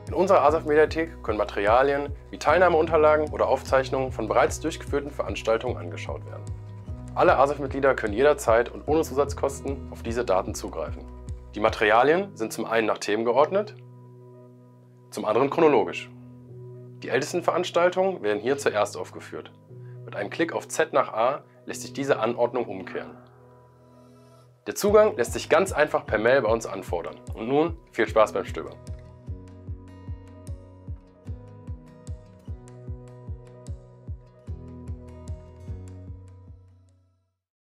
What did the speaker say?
In unserer ASAF-Mediathek können Materialien wie Teilnahmeunterlagen oder Aufzeichnungen von bereits durchgeführten Veranstaltungen angeschaut werden. Alle ASAF-Mitglieder können jederzeit und ohne Zusatzkosten auf diese Daten zugreifen. Die Materialien sind zum einen nach Themen geordnet, zum anderen chronologisch. Die ältesten Veranstaltungen werden hier zuerst aufgeführt. Mit einem Klick auf Z nach A lässt sich diese Anordnung umkehren. Der Zugang lässt sich ganz einfach per Mail bei uns anfordern. Und nun viel Spaß beim Stöbern!